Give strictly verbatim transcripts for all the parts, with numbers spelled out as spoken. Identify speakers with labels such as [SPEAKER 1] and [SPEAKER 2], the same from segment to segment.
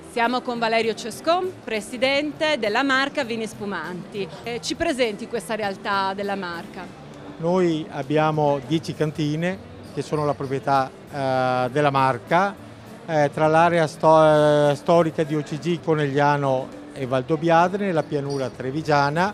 [SPEAKER 1] Siamo con Valerio Cescon, presidente della marca Vini Spumanti. Eh, ci presenti questa realtà della marca?
[SPEAKER 2] Noi abbiamo dieci cantine che sono la proprietà eh, della marca, eh, tra l'area sto storica di O C G Conegliano e Valdobbiadene, la pianura trevigiana.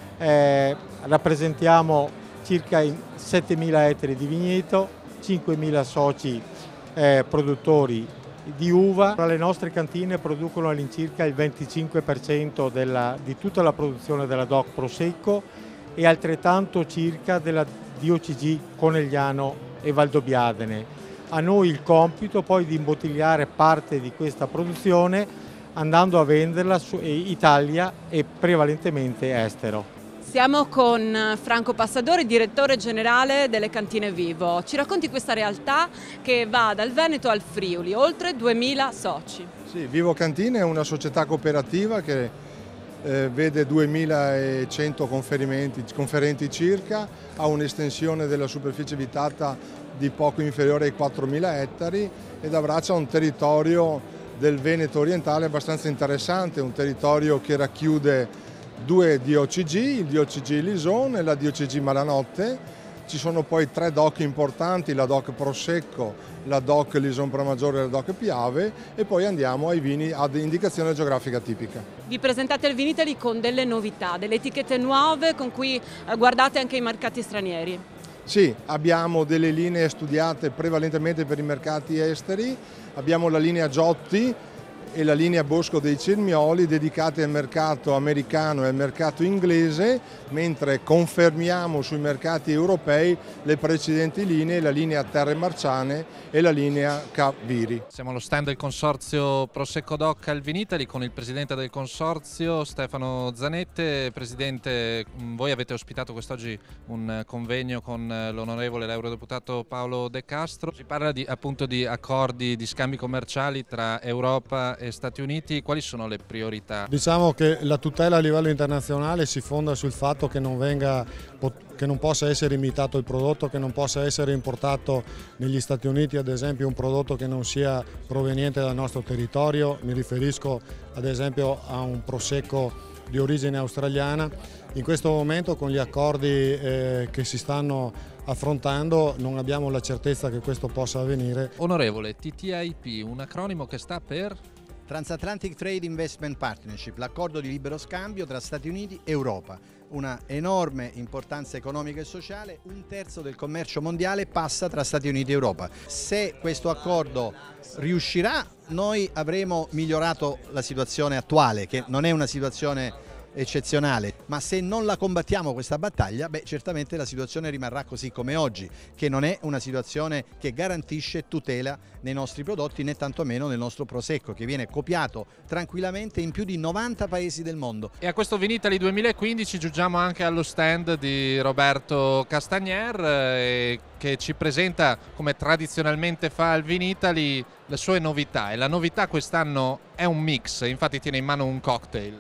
[SPEAKER 2] Eh, rappresentiamo circa settemila ettari di vigneto, cinquemila soci eh, produttori di uva. Le nostre cantine producono all'incirca il venticinque per cento della, di tutta la produzione della D O C Prosecco e altrettanto circa della di O C G Conegliano e Valdobbiadene. A noi il compito poi di imbottigliare parte di questa produzione andando a venderla su Italia e prevalentemente estero.
[SPEAKER 1] Siamo con Franco Passadori, direttore generale delle Cantine Vivo. Ci racconti questa realtà che va dal Veneto al Friuli, oltre duemila soci.
[SPEAKER 3] Sì, Vivo Cantine è una società cooperativa che eh, vede duemilacento conferenti circa, ha un'estensione della superficie abitata di poco inferiore ai quattromila ettari ed abbraccia un territorio del Veneto orientale abbastanza interessante, un territorio che racchiude due D O C G, il D O C G Lison e la D O C G Malanotte. Ci sono poi tre D O C importanti, la D O C Prosecco, la D O C Lison Pramaggiore e la D O C Piave, e poi andiamo ai vini ad indicazione geografica tipica.
[SPEAKER 1] Vi presentate al Vinitaly con delle novità, delle etichette nuove con cui guardate anche i mercati stranieri.
[SPEAKER 3] Sì, abbiamo delle linee studiate prevalentemente per i mercati esteri, abbiamo la linea Giotti e la linea Bosco dei Cermioli dedicate al mercato americano e al mercato inglese, mentre confermiamo sui mercati europei le precedenti linee, la linea Terre Marciane e la linea Capviri.
[SPEAKER 4] Siamo allo stand del consorzio Prosecco D O C al Vinitaly con il presidente del consorzio Stefano Zanette. Presidente, voi avete ospitato quest'oggi un convegno con l'onorevole l'eurodeputato Paolo De Castro. Si parla di, appunto di accordi di scambi commerciali tra Europa e Stati Uniti. Quali sono le priorità?
[SPEAKER 5] Diciamo che la tutela a livello internazionale si fonda sul fatto che non venga, che non possa essere imitato il prodotto, che non possa essere importato negli Stati Uniti ad esempio un prodotto che non sia proveniente dal nostro territorio. Mi riferisco ad esempio a un prosecco di origine australiana. In questo momento con gli accordi eh, che si stanno affrontando non abbiamo la certezza che questo possa avvenire.
[SPEAKER 4] Onorevole, T T I P, un acronimo che sta per?
[SPEAKER 6] Transatlantic Trade Investment Partnership, l'accordo di libero scambio tra Stati Uniti e Europa. Una enorme importanza economica e sociale, un terzo del commercio mondiale passa tra Stati Uniti e Europa. Se questo accordo riuscirà, noi avremo migliorato la situazione attuale, che non è una situazione eccezionale, ma se non la combattiamo questa battaglia, beh, certamente la situazione rimarrà così come oggi, che non è una situazione che garantisce tutela nei nostri prodotti né tantomeno nel nostro prosecco, che viene copiato tranquillamente in più di novanta paesi del mondo.
[SPEAKER 4] E a questo Vinitaly duemilaquindici giungiamo anche allo stand di Roberto Castagner eh, che ci presenta, come tradizionalmente fa al Vinitaly, le sue novità, e la novità quest'anno è un mix, infatti tiene in mano un cocktail.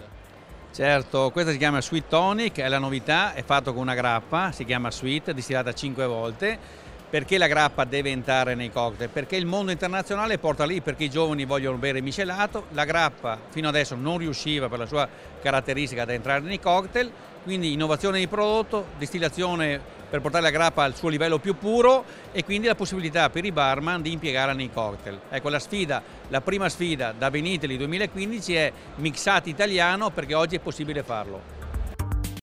[SPEAKER 7] Certo, questa si chiama Sweet Tonic, è la novità, è fatto con una grappa, si chiama Sweet, distillata cinque volte. Perché la grappa deve entrare nei cocktail? Perché il mondo internazionale porta lì, perché i giovani vogliono bere miscelato, la grappa fino adesso non riusciva per la sua caratteristica ad entrare nei cocktail, quindi innovazione di prodotto, distillazione per portare la grappa al suo livello più puro e quindi la possibilità per i barman di impiegarla nei cocktail. Ecco, la sfida, la prima sfida da Vinitaly duemilaquindici è mixati italiano, perché oggi è possibile farlo.